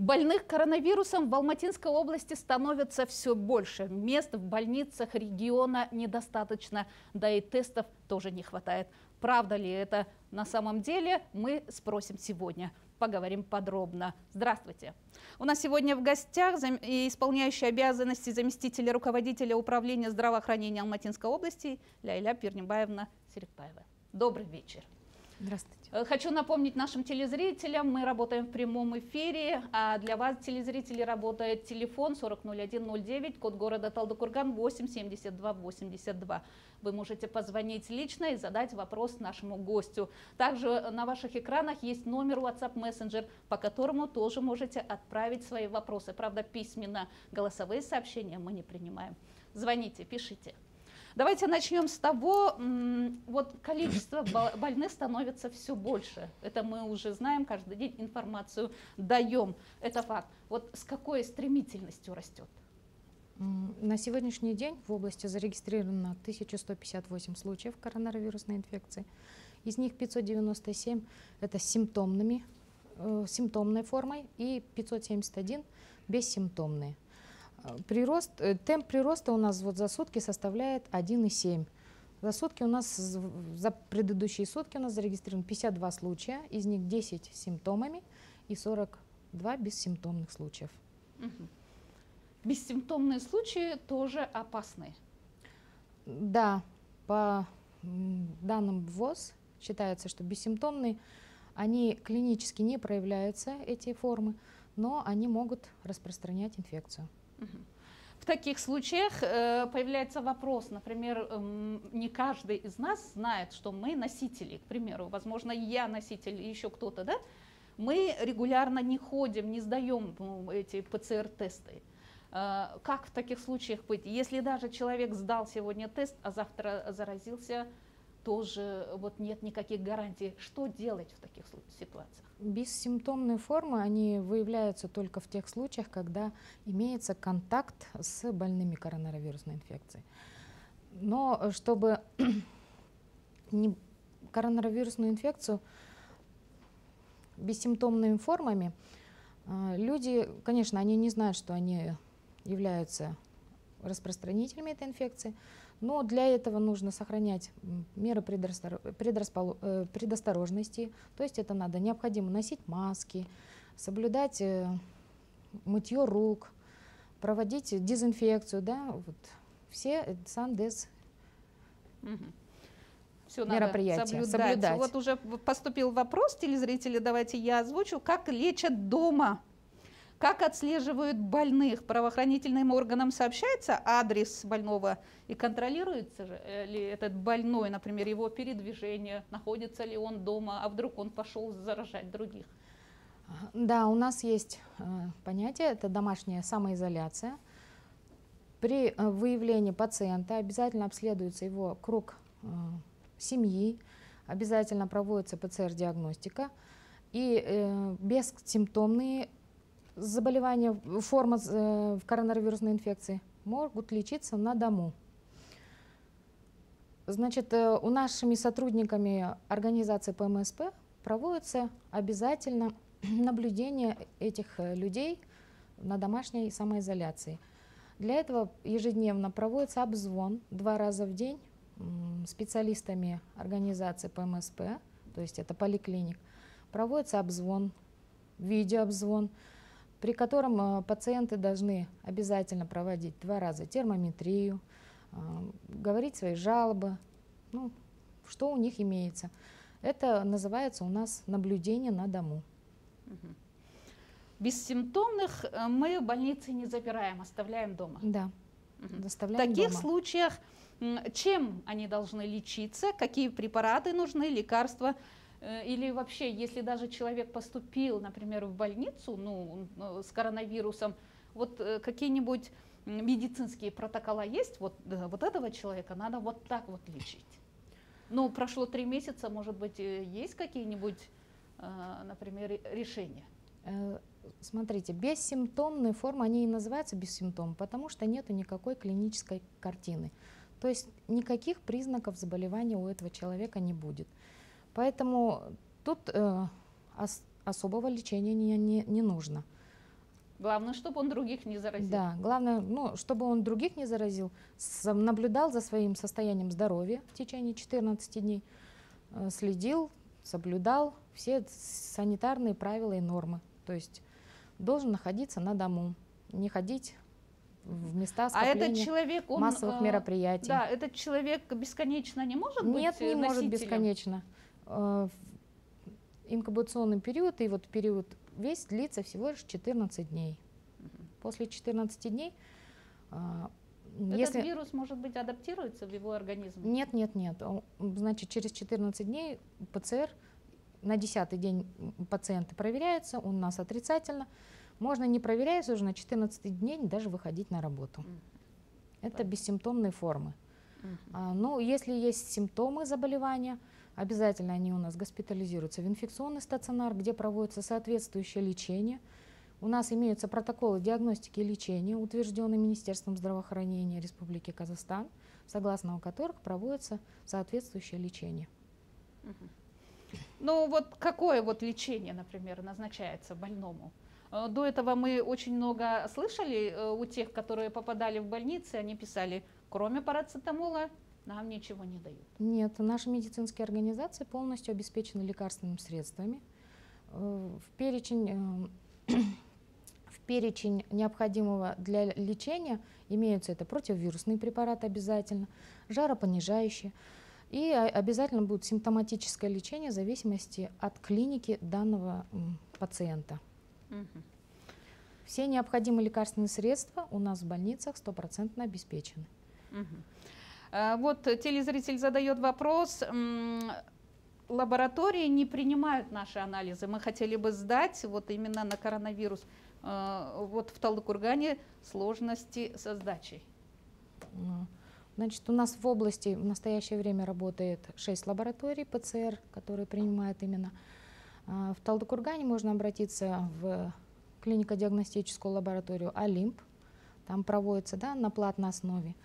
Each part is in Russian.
Больных коронавирусом в Алматинской области становится все больше. Мест в больницах региона недостаточно, да и тестов тоже не хватает. Правда ли это на самом деле, мы спросим сегодня. Поговорим подробно. Здравствуйте. У нас сегодня в гостях исполняющий обязанности заместителя руководителя управления здравоохранения Алматинской области Ляйля Пирнибаевна Серикбаева. Добрый вечер. Здравствуйте. Хочу напомнить нашим телезрителям, мы работаем в прямом эфире, а для вас, телезрители, работает телефон 400109, код города Талдыкурган 87282. Вы можете позвонить лично и задать вопрос нашему гостю. Также на ваших экранах есть номер WhatsApp Messenger, по которому тоже можете отправить свои вопросы. Правда, письменно, голосовые сообщения мы не принимаем. Звоните, пишите. Давайте начнем с того, вот количество больных становится все больше. Это мы уже знаем, каждый день информацию даем. Это факт. Вот с какой стремительностью растет? На сегодняшний день в области зарегистрировано 1158 случаев коронавирусной инфекции. Из них 597 это симптомной формой и 571 бессимптомные. Темп прироста у нас вот за сутки составляет 1,7. За сутки у нас, за предыдущие сутки у нас зарегистрировано 52 случая, из них 10 с симптомами и 42 бессимптомных случаев. Угу. Бессимптомные случаи тоже опасны? Да, по данным ВОЗ считается, что бессимптомные, они клинически не проявляются, эти формы, но они могут распространять инфекцию. В таких случаях появляется вопрос, например, не каждый из нас знает, что мы носители, к примеру, возможно, я носитель, еще кто-то, да? Мы регулярно не ходим, не сдаем эти ПЦР-тесты. Как в таких случаях быть? Если даже человек сдал сегодня тест, а завтра заразился, тоже вот нет никаких гарантий. Что делать в таких ситуациях? Бессимптомные формы, они выявляются только в тех случаях, когда имеется контакт с больными коронавирусной инфекцией. Но чтобы коронавирусную инфекцию бессимптомными формами, люди, конечно, они не знают, что они являются распространителями этой инфекции, но для этого нужно сохранять меры предосторожности, то есть это необходимо носить маски, соблюдать мытье рук, проводить дезинфекцию, да, вот все сандез мероприятия соблюдать. Вот уже поступил вопрос, телезрители, давайте я озвучу, как лечат дома? Как отслеживают больных? Правоохранительным органам сообщается адрес больного и контролируется ли этот больной, например, его передвижение, находится ли он дома, а вдруг он пошел заражать других? Да, у нас есть понятие, это домашняя самоизоляция. При выявлении пациента обязательно обследуется его круг семьи, обязательно проводится ПЦР-диагностика и бессимптомные заболевания, форма коронавирусной инфекции могут лечиться на дому. Значит, у нашими сотрудниками организации ПМСП проводится обязательно наблюдение этих людей на домашней самоизоляции. Для этого ежедневно проводится обзвон 2 раза в день специалистами организации ПМСП, то есть это поликлиник. Проводится обзвон, видеообзвон, при котором пациенты должны обязательно проводить 2 раза термометрию, говорить свои жалобы, что у них имеется. Это называется у нас наблюдение на дому. Бессимптомных мы в больнице не забираем, оставляем дома? Да, оставляем дома. В таких дома. случаях чем они должны лечиться, какие препараты нужны, лекарства? Или вообще, если даже человек поступил, например, в больницу с коронавирусом, вот какие-нибудь медицинские протокола есть? Вот этого человека надо вот так вот лечить. Прошло 3 месяца, может быть, есть какие-нибудь, например, решения? Смотрите, бессимптомные формы, они и называются бессимптомы, потому что нету никакой клинической картины. То есть никаких признаков заболевания у этого человека не будет. Поэтому тут особого лечения не нужно. Главное, чтобы он других не заразил. Да, главное, чтобы он других не заразил, наблюдал за своим состоянием здоровья в течение 14 дней, следил, соблюдал все санитарные правила и нормы. То есть должен находиться на дому, не ходить в места скопления этот человек, он, массовых мероприятий. Да, этот человек бесконечно не может быть Нет, не может носителем? бесконечно. Инкубационный период и вот период весь длится всего лишь 14 дней. После 14 дней, этот вирус, может быть, адаптируется в его организме? Нет. Значит, через 14 дней ПЦР, на 10-й день пациенты проверяются, у нас отрицательно. Можно, не проверяясь, уже на 14-й день даже выходить на работу. Это бессимптомные формы. Но если есть симптомы заболевания, обязательно они у нас госпитализируются в инфекционный стационар, где проводится соответствующее лечение. У нас имеются протоколы диагностики и лечения, утвержденные Министерством здравоохранения Республики Казахстан, согласно которых проводится соответствующее лечение. Ну вот какое вот лечение, например, назначается больному? До этого мы очень много слышали у тех, которые попадали в больницы, они писали, кроме парацетамола нам ничего не дают. Нет, наши медицинские организации полностью обеспечены лекарственными средствами. В перечень необходимого для лечения имеются это противовирусные препараты обязательно, жаропонижающие, и обязательно будет симптоматическое лечение в зависимости от клиники данного пациента. Все необходимые лекарственные средства у нас в больницах 100% обеспечены. Вот телезритель задает вопрос. Лаборатории не принимают наши анализы. Мы хотели бы сдать вот именно на коронавирус. Вот в Талдыкургане сложности со сдачей. Значит, у нас в области в настоящее время работает 6 лабораторий ПЦР, которые принимают именно. В Талдыкургане можно обратиться в клинико-диагностическую лабораторию «Олимп». Там проводится на платной основе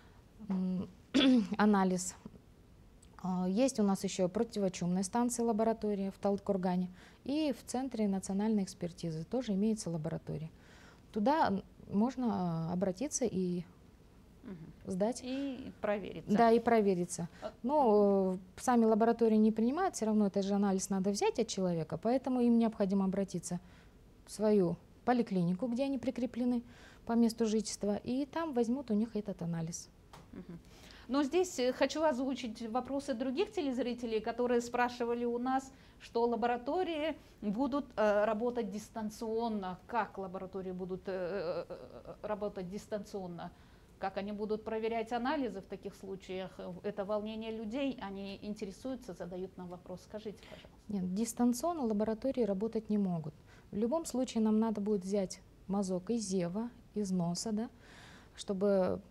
анализ. Есть у нас еще противочумная станция лаборатория в Талдыкургане. И в Центре национальной экспертизы тоже имеется лаборатория. Туда можно обратиться и сдать. И провериться. Да, и провериться. Но сами лаборатории не принимают, все равно этот же анализ надо взять от человека, поэтому им необходимо обратиться в свою поликлинику, где они прикреплены по месту жительства, и там возьмут у них этот анализ. Но здесь хочу озвучить вопросы других телезрителей, которые спрашивали у нас, что лаборатории будут работать дистанционно. Как лаборатории будут работать дистанционно? Как они будут проверять анализы в таких случаях? Это волнение людей, они интересуются, задают нам вопрос. Скажите, пожалуйста. Нет, дистанционно лаборатории работать не могут. В любом случае нам надо будет взять мазок из зева, из носа, чтобы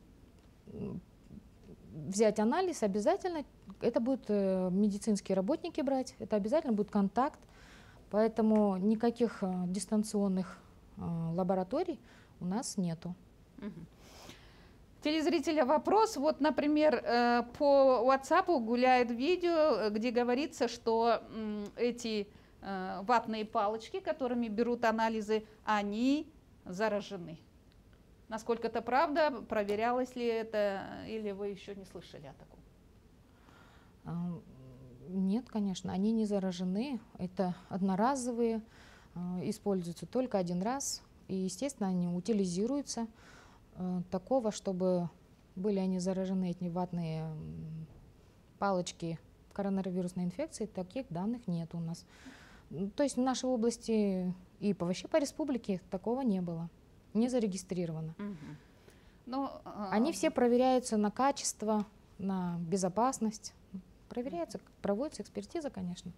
взять анализ, обязательно это будут медицинские работники брать, это обязательно будет контакт, поэтому никаких дистанционных лабораторий у нас нету. Телезрителя вопрос, вот, например, по WhatsApp гуляет видео, где говорится, что эти ватные палочки, которыми берут анализы, они заражены. Насколько это правда? Проверялось ли это? Или вы еще не слышали о таком? Нет, конечно, они не заражены. Это одноразовые, используются только один раз. И, естественно, они утилизируются. Такого, чтобы были они заражены, эти ватные палочки коронавирусной инфекцией, таких данных нет у нас. То есть в нашей области и вообще по республике такого не было. Не зарегистрировано. Но, они все проверяются на качество, на безопасность. Проверяются, проводится экспертиза, конечно.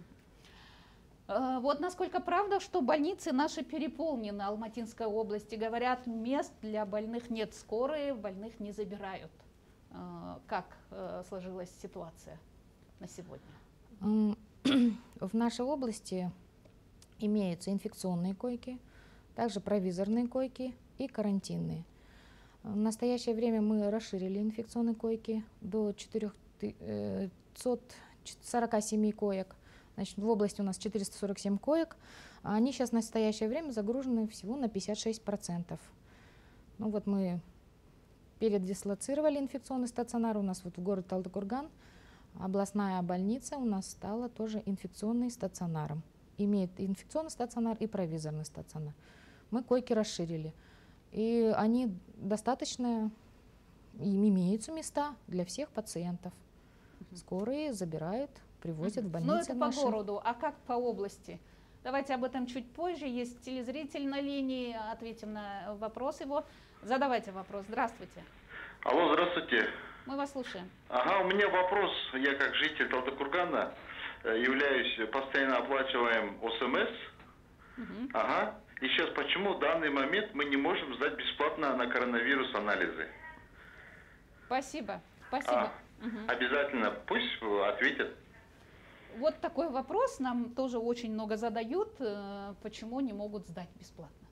Вот насколько правда, что больницы наши переполнены Алматинской области. Говорят, мест для больных нет, скорые больных не забирают. Как сложилась ситуация на сегодня? В нашей области имеются инфекционные койки, также провизорные койки и карантинные. В настоящее время мы расширили инфекционные койки до 447 коек. Значит, в области у нас 447 коек, а они сейчас в настоящее время загружены всего на 56%. Ну вот мы передислоцировали инфекционный стационар, у нас вот в городе Талдыкурган областная больница у нас стала тоже инфекционным стационаром. Имеет инфекционный стационар и провизорный стационар. Мы койки расширили. И они достаточно, им имеются места для всех пациентов. Скорые забирают, привозят в больницу. Ну это по городу, а как по области? Давайте об этом чуть позже. Есть телезритель на линии, ответим на вопрос его. Задавайте вопрос. Здравствуйте. Алло, здравствуйте. Мы вас слушаем. Ага, у меня вопрос. Я как житель Талдыкургана являюсь постоянно оплачиваем ОСМС. Ага. И сейчас почему в данный момент мы не можем сдать бесплатно на коронавирус анализы? Спасибо. Спасибо. Обязательно пусть ответят. Вот такой вопрос нам тоже очень много задают. Почему не могут сдать бесплатно?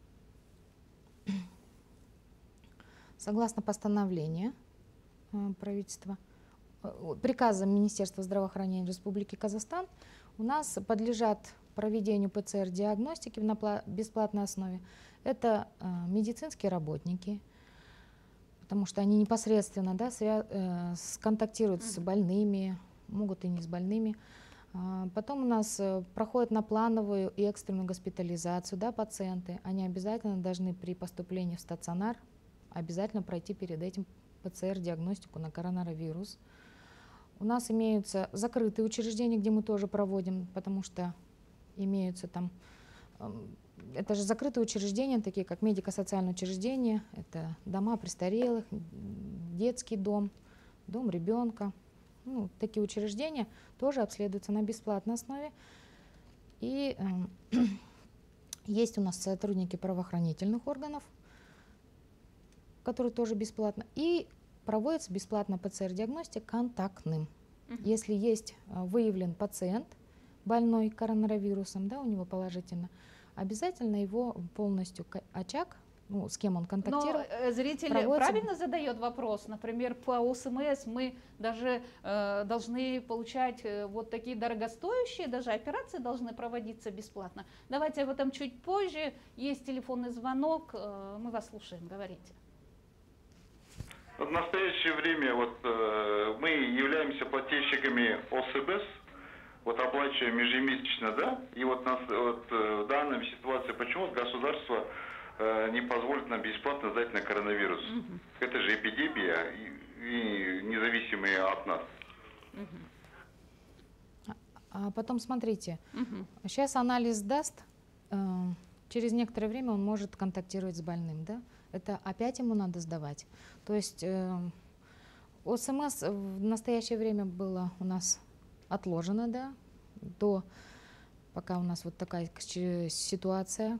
Согласно постановлению правительства, приказом Министерства здравоохранения Республики Казахстан, у нас подлежат проведению ПЦР-диагностики на бесплатной основе. Это медицинские работники, потому что они непосредственно, да, контактируют с больными, могут и не с больными. Потом у нас проходят на плановую и экстренную госпитализацию, да, пациенты. Они обязательно должны при поступлении в стационар обязательно пройти перед этим ПЦР-диагностику на коронавирус. У нас имеются закрытые учреждения, где мы тоже проводим, потому что имеются там, это же закрытые учреждения, такие как медико-социальные учреждения, это дома престарелых, детский дом, дом ребенка. Ну, такие учреждения тоже обследуются на бесплатной основе. И есть у нас сотрудники правоохранительных органов, которые тоже бесплатно. И проводится бесплатно ПЦР-диагностика контактным. Если есть выявлен пациент, больной коронавирусом, да, у него положительно, обязательно его полностью очаг, ну, с кем он контактировал. Но зритель правильно задает вопрос. Например, по ОСМС мы даже должны получать вот такие дорогостоящие, даже операции должны проводиться бесплатно. Давайте об этом чуть позже. Есть телефонный звонок, мы вас слушаем, говорите. В настоящее время вот, мы являемся плательщиками ОСБС, вот оплачиваем ежемесячно, да, и вот, в данной ситуации почему государство не позволит нам бесплатно сдать на коронавирус? Это же эпидемия, и независимые от нас. А потом смотрите, сейчас анализ даст, через некоторое время он может контактировать с больным, да? Это опять ему надо сдавать. То есть ОСМС в настоящее время было у нас отложено, да, до пока у нас вот такая ситуация.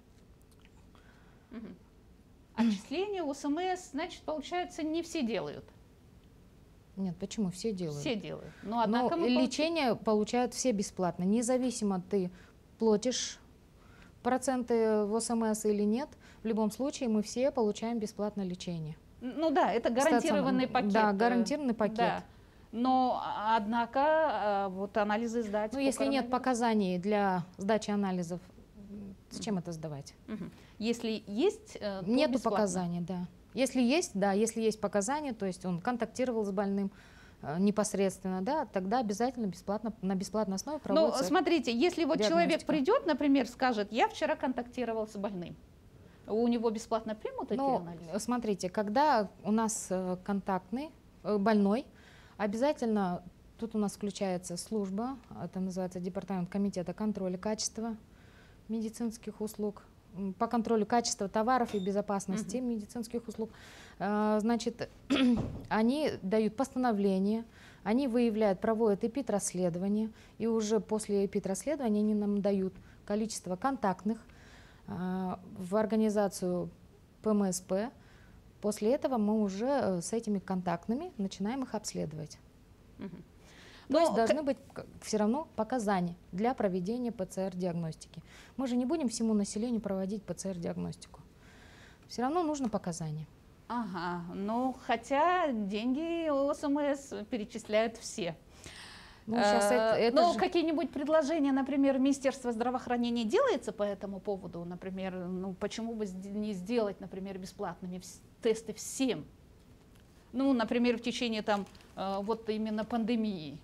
Отчисление ОСМС, значит, получается, не все делают. Нет, почему? Все делают. Все делают. Но, однако лечение получают все бесплатно, независимо ты платишь проценты в ОСМС или нет, в любом случае мы все получаем бесплатное лечение. Ну да, это гарантированный пакет. Да, гарантированный пакет. Да. Но, однако, вот анализы сдать... Ну, если нет показаний для сдачи анализов, зачем это сдавать? Если есть, то нету бесплатно. Показаний, да. Если есть, да, если есть показания, то есть он контактировал с больным непосредственно, да, тогда обязательно бесплатно, на бесплатной основе проводится. Но смотрите, если вот человек придет, например, скажет, я вчера контактировал с больным, у него бесплатно примут эти анализы? Смотрите, когда у нас контактный, больной, обязательно тут у нас включается служба, это называется департамент комитета контроля качества медицинских услуг, по контролю качества товаров и безопасности медицинских услуг. Значит, они дают постановление, они выявляют, проводят эпид-расследование, и уже после эпид-расследования они нам дают количество контактных в организацию ПМСП. После этого мы уже с этими контактными начинаем их обследовать. То есть должны быть все равно показания для проведения ПЦР-диагностики. Мы же не будем всему населению проводить ПЦР-диагностику. Все равно нужно показания. Ага, ну хотя деньги ОСМС перечисляют все. Ну, сейчас Но какие-нибудь предложения, например, Министерство здравоохранения делается по этому поводу? Например, ну, почему бы не сделать, например, бесплатными тесты всем? Ну, например, в течение там, вот именно пандемии.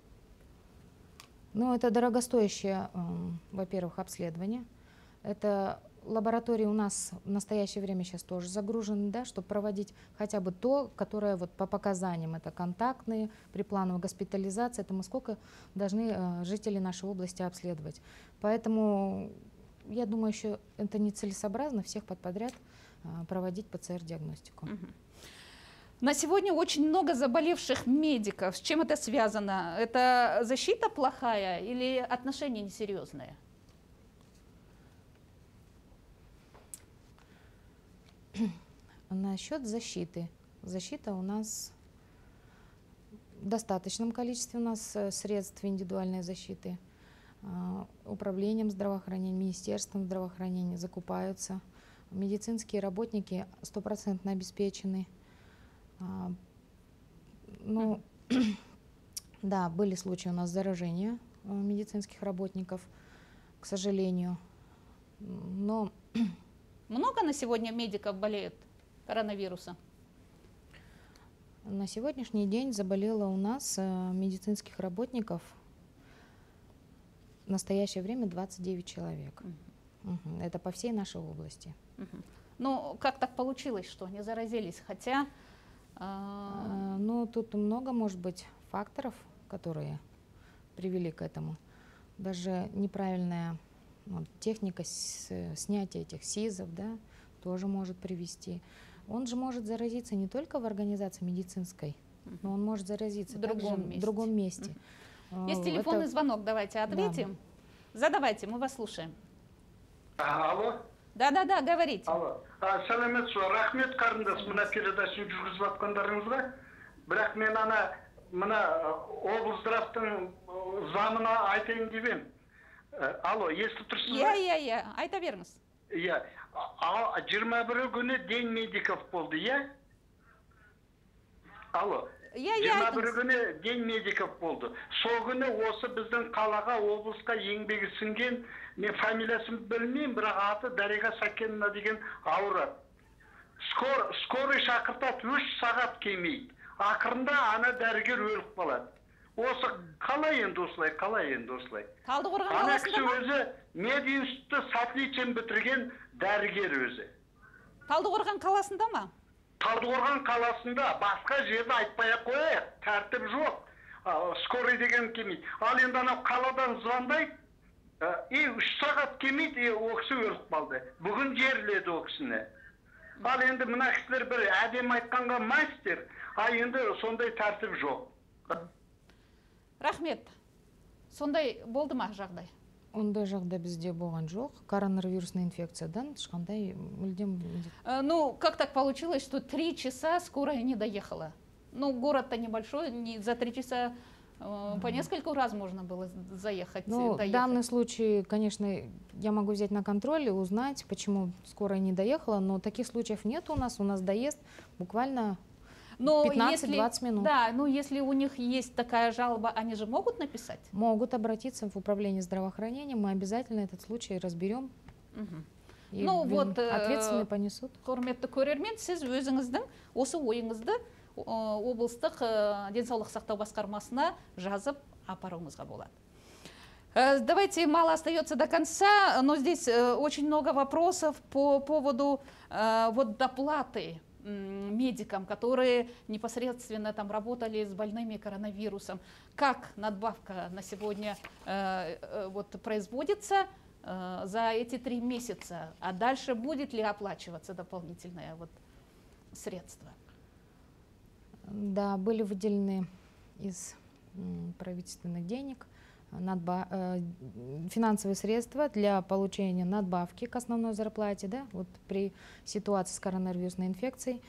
Ну, это дорогостоящее, во-первых, обследование. Это лаборатории у нас в настоящее время сейчас тоже загружены, да, чтобы проводить хотя бы то, которое вот по показаниям, это контактные, при плановой госпитализации, это мы сколько должны жители нашей области обследовать. Поэтому я думаю, еще это нецелесообразно всех подряд проводить ПЦР-диагностику. На сегодня очень много заболевших медиков. С чем это связано? Это защита плохая или отношения несерьезные? Насчет защиты. Защита у нас в достаточном количестве, у нас средств индивидуальной защиты. Управлением здравоохранения, Министерством здравоохранения закупаются. Медицинские работники 100% обеспечены. Ну, да, были случаи у нас заражения медицинских работников, к сожалению. Но много на сегодня медиков болеют коронавирусом? На сегодняшний день заболело у нас медицинских работников в настоящее время 29 человек. Это по всей нашей области. Ну, как так получилось, что они заразились? Хотя... Ну, тут много, может быть, факторов, которые привели к этому. Даже неправильная техника снятия этих СИЗов, да, тоже может привести. Он же может заразиться не только в организации медицинской, но он может заразиться в другом месте. Есть телефонный звонок, давайте ответим. Да. Задавайте, мы вас слушаем. Алло. Да, говорите. Алло. Сәлеметсіз, рахмет қарындас мына передачаны жүргізіп жатқандарыңызға. Бірақ мен мына облздравтың замына айтайын деп едім. Алло, естіп тұрсыз ба? Иә, айта беріңіз. Иә. 21 күні день медиков болды, иә? Алло. 21 күні день медиков болды. Сол күні осы біздің қалаға, облысқа еңбегі сіңген, мен фамилиясын білмеймін, бірақ аты Дариға Сәкенова деген ауырады. Скорый шақыртады, 3 сағат келмейді. Ақырында ана дәрігер өліп қалады. Осы қалай енді осылай? Талдықорған қаласында ма? Ана кісі өзі мединститутты с отличием бітірген дәрігер өзі. Талдықорған қаласында ма? Талдықорған қаласында, басқа жерді айтпай-ақ қояйық, тәртіп жоқ. Скорый деген келмейді. Ал енді анау қаладан звондайды, 3 сағат келмейді, ол кісі өліп қалды. Бүгін жерледі ол кісіні. Ал енді мына кісілер бір әдем айтқанға мастер, енді сондай тәртіп жоқ. Рахмет. Сондай болды ма жағдай? Ондай жағдай бізде болған жоқ. Коронавирусная инфекциядан ешқандай мүлдем. Ну, как так получилось, что 3 часа скорая не доехала? Ну, город-то небольшой, за 3 часа по нескольку раз можно было заехать. Ну, в данном случае, конечно, я могу взять на контроль и узнать, почему скорая не доехала, но таких случаев нет у нас доезд буквально 15-20 минут. Да, но если у них есть такая жалоба, они же могут написать? Могут обратиться в управление здравоохранения, мы обязательно этот случай разберем. И ну, вот, ответственные понесут. Құрметті көрермен, сіз өзіңіздің осы ойыңызды облыстық денсаулық сақтау басқармасына жазып апаруыңызға болады. Давайте, мало остается до конца, но здесь очень много вопросов по поводу вот доплаты медикам, которые непосредственно там работали с больными коронавирусом. Как надбавка на сегодня вот производится за эти 3 месяца, а дальше будет ли оплачиваться дополнительное вот средства? Да, были выделены из правительственных денег финансовые средства для получения надбавки к основной зарплате, да, вот при ситуации с коронавирусной инфекцией.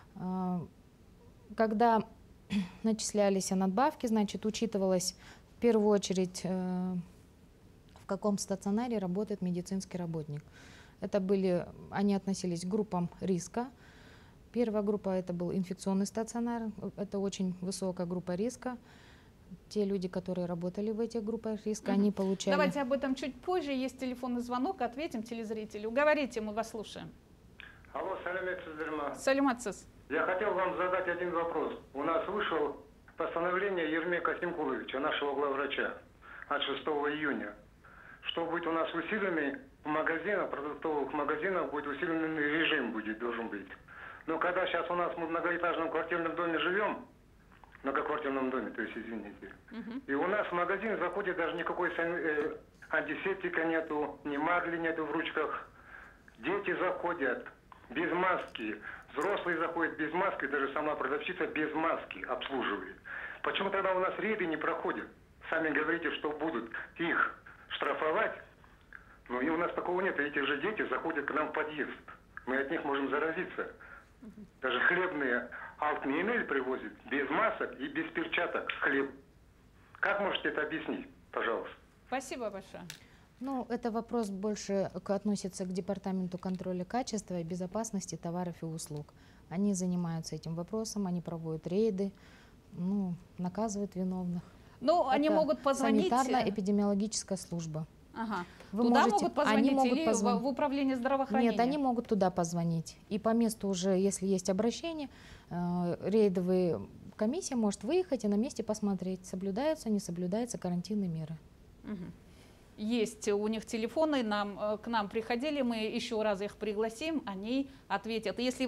Когда начислялись надбавки, значит, учитывалось в первую очередь, в каком стационаре работает медицинский работник. Они относились к группам риска. Первая группа — это был инфекционный стационар, это очень высокая группа риска. те люди, которые работали в этих группах риска, они получали. Давайте об этом чуть позже. Есть телефонный звонок, ответим телезрителю. Говорите, мы вас слушаем. Алло, саламатсыздар. Саламатсыз. Я хотел вам задать один вопрос. У нас вышло постановление Ермека Симкуловича, нашего главврача, от 6 июня, что будет у нас усиленный магазин, продуктовых магазинов будет усиленный режим должен быть. Но когда сейчас у нас мы в многоэтажном квартирном доме живем, многоквартирном доме, то есть, извините, и у нас в магазин заходит даже никакой антисептика нету, ни марли нету в ручках. Дети заходят без маски, взрослые заходят без маски, даже сама продавщица без маски обслуживает. Почему тогда у нас рейды не проходят? Сами говорите, что будут их штрафовать, но и у нас такого нет. Эти же дети заходят к нам в подъезд. Мы от них можем заразиться. Даже хлебные алтмейнель привозят без масок и без перчаток хлеб. Как можете это объяснить, пожалуйста? Спасибо большое. Ну, это вопрос больше относится к Департаменту контроля качества и безопасности товаров и услуг. Они занимаются этим вопросом, они проводят рейды, ну, наказывают виновных. Ну, они могут позвонить. Санитарно-эпидемиологическая служба. Ага. Вы туда можете, могут позвонить они могут или позвонить. в управление здравоохранения? Нет, они могут туда позвонить. И по месту уже, если есть обращение, рейдовая комиссия может выехать и на месте посмотреть, соблюдаются, не соблюдаются карантинные меры. Есть у них телефоны, к нам приходили, мы еще раз их пригласим, они ответят. Если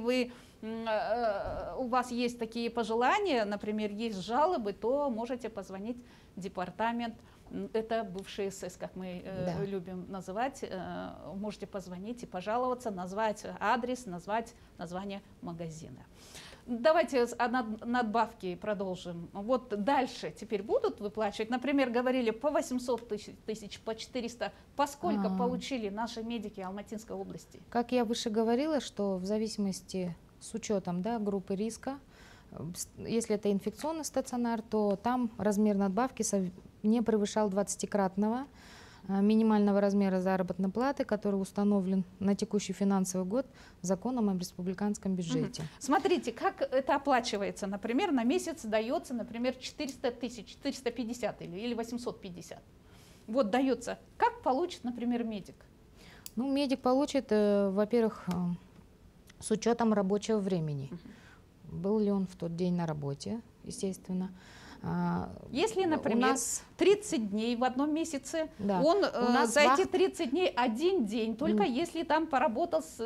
у вас есть такие пожелания, например, есть жалобы, то можете позвонить в департамент. Это бывший СС, как мы любим называть. Можете позвонить и пожаловаться, назвать адрес, назвать название магазина. Давайте надбавки продолжим. Вот дальше теперь будут выплачивать, например, говорили по 800 тысяч, по 400. Поскольку получили наши медики Алматинской области? Как я выше говорила, что в зависимости с учетом группы риска, если это инфекционный стационар, то там размер надбавки не превышал 20-кратного минимального размера заработной платы, который установлен на текущий финансовый год законом о республиканском бюджете. Смотрите, как это оплачивается. Например, на месяц дается, например, 400 тысяч, 450 или 850. Вот дается. Как получит, например, медик? Ну, медик получит, во-первых, с учетом рабочего времени. Был ли он в тот день на работе, естественно. Если, например, 30 дней в одном месяце, он за эти 30 дней один день, только если там поработал с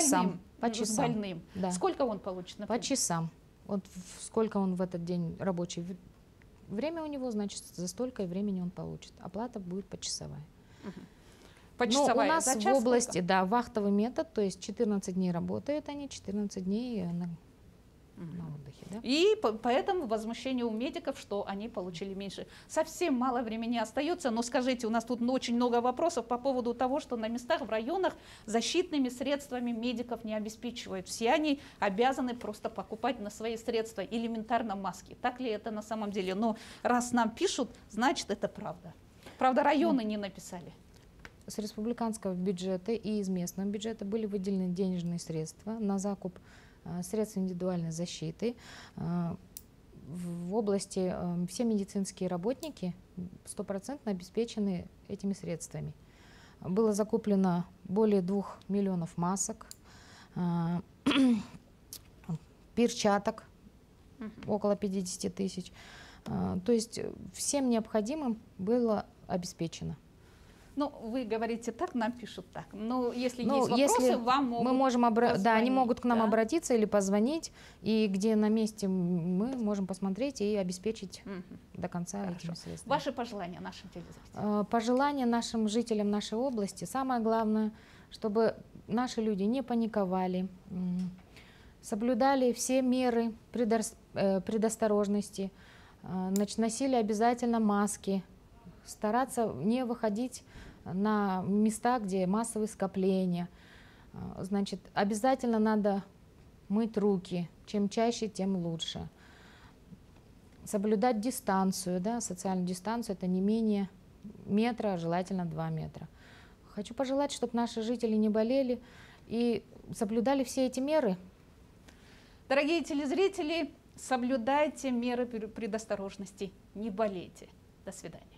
больным. Да. Сколько он получит, например? По часам. Вот сколько он в этот день рабочий время у него, значит, за столько времени он получит. Оплата будет почасовая. Почасовая. Но у нас в области, вахтовый метод, то есть 14 дней работают они, 14 дней на отдыхе. Да? И поэтому возмущение у медиков, что они получили меньше. Совсем мало времени остается, но скажите, у нас тут очень много вопросов по поводу того, что на местах, в районах защитными средствами медиков не обеспечивают. Все они обязаны просто покупать на свои средства элементарно маски. Так ли это на самом деле? Но раз нам пишут, значит это правда. Правда, районы не написали. С республиканского бюджета и из местного бюджета были выделены денежные средства на закуп средств индивидуальной защиты. В области все медицинские работники 100% обеспечены этими средствами. Было закуплено более 2 миллионов масок, перчаток около 50 тысяч. То есть всем необходимым было обеспечено. Ну, вы говорите так, нам пишут так. Но если есть вопросы, вам могут они могут к нам обратиться или позвонить, и где на месте мы можем посмотреть и обеспечить до конца этими средствами. Ваши пожелания нашим телезрителям? Пожелания нашим жителям нашей области. Самое главное, чтобы наши люди не паниковали, соблюдали все меры предосторожности, носили обязательно маски, стараться не выходить на места, где массовые скопления. Значит, обязательно надо мыть руки. Чем чаще, тем лучше. Соблюдать дистанцию, социальную дистанцию, это не менее метра, а желательно 2 метра. Хочу пожелать, чтобы наши жители не болели и соблюдали все эти меры. Дорогие телезрители, Соблюдайте меры предосторожности, не болейте. До свидания.